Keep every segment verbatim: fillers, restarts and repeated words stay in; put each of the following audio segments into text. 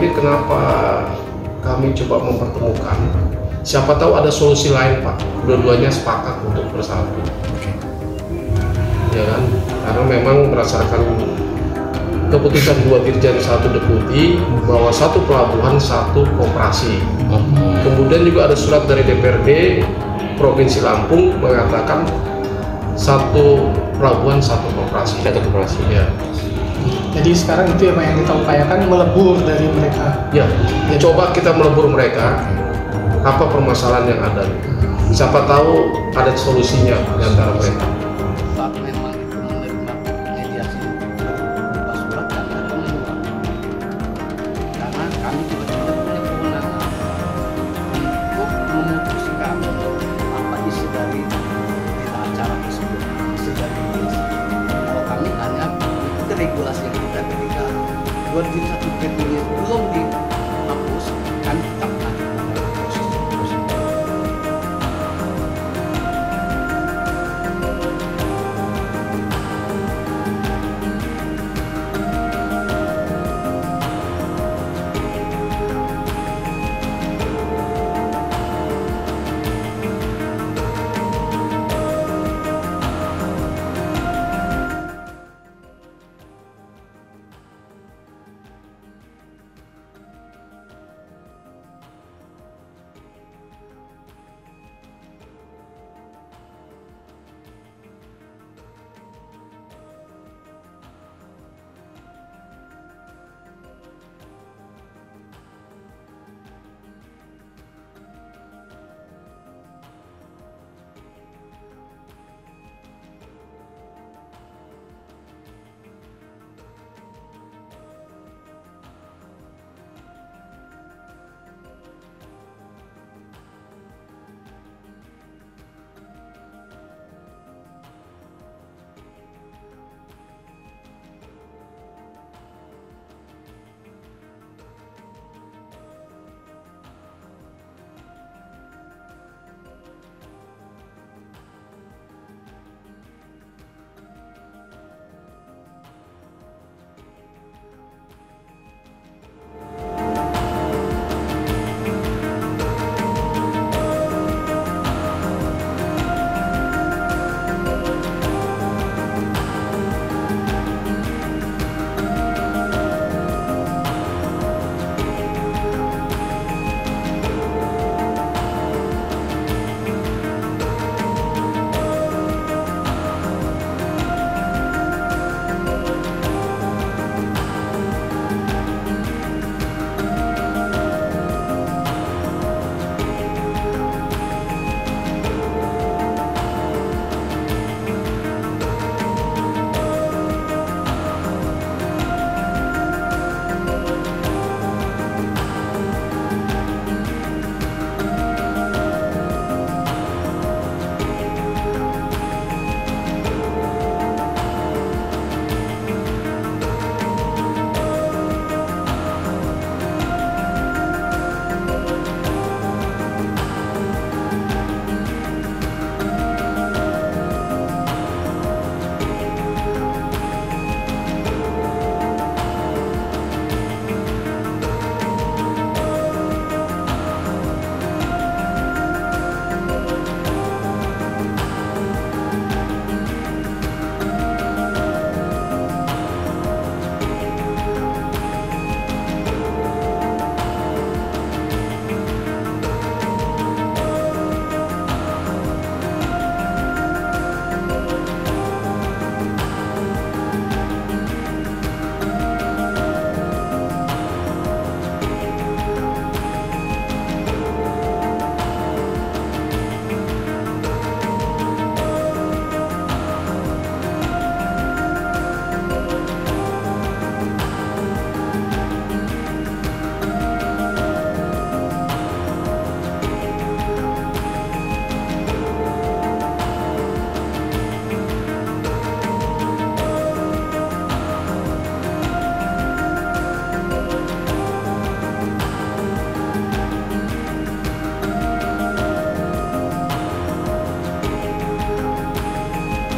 ini kenapa kami coba mempertemukan. Siapa tahu ada solusi lain, Pak. Dua-duanya sepakat untuk bersatu. Ya kan? Karena memang berdasarkan keputusan dua dirjen satu deputi bahwa satu pelabuhan satu koperasi. Kemudian juga ada surat dari D P R D Provinsi Lampung mengatakan satu pelabuhan satu koperasi. Satu koperasi. Ya. Jadi sekarang itu yang yang kita upayakan, melebur dari mereka. Ya, coba kita melebur mereka. Apa permasalahan yang ada? Siapa tahu ada solusinya di antara mereka. Saat memang itu menerima mediasi berupa surat dan atau menyurat, karena kami juga tidak punya kewenangan untuk memutuskan apa isi dari berita acara tersebut, isi dari mediasi. Kalau kami hanya mengikuti regulasi yang ada ketika dua ribu satu P P ini belum dihapus, kami tetap melanjutkan proses proses.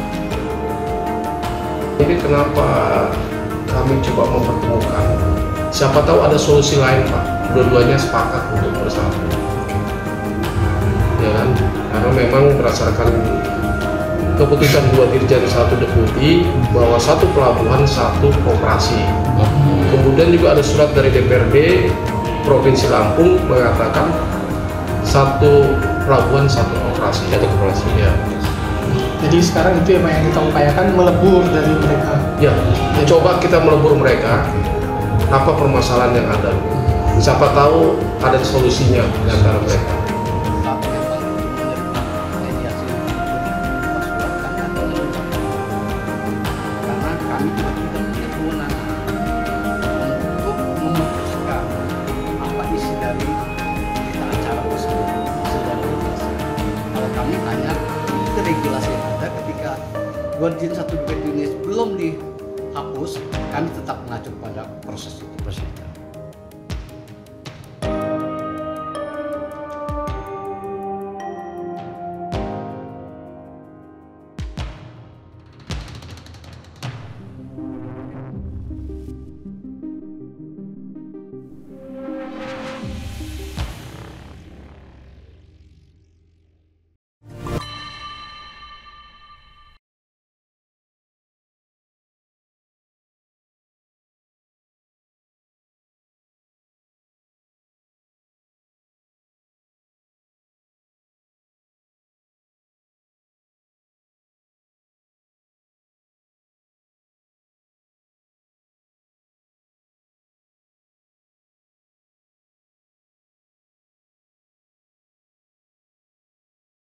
Ini kenapa kami coba mempertemukan. siapa tahu ada solusi lain Pak, dua-duanya sepakat untuk bersatu, ya kan? Karena memang berdasarkan keputusan dua dirjen satu deputi bahwa satu pelabuhan satu koperasi. Kemudian juga ada surat dari D P R D Provinsi Lampung mengatakan satu pelabuhan satu koperasi. Satu koperasi. Ya. Jadi sekarang itu apa yang kita upayakan, melebur dari mereka. Ya, coba kita melebur mereka. Apa permasalahan yang ada? Siapa tahu ada solusinya di antara mereka. Saat memang menerima mediasi berupa surat kami akan menerima. Karena kami juga tidak punya kewenangan untuk memutuskan apa isi dari berita acara tersebut sedang mediasi. Kalau kami hanya itu regulasi yang ada ketika dua dirjen satu D P R D ini belum dihapus, kami tetap mengacu pada proses itu. Proses.